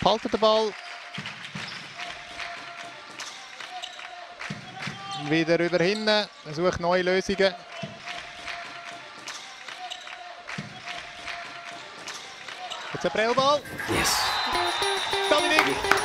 Behaltet den Ball. Wieder über hinten, sucht neue Lösungen. Jetzt ein Prellball. Yes. Dominik!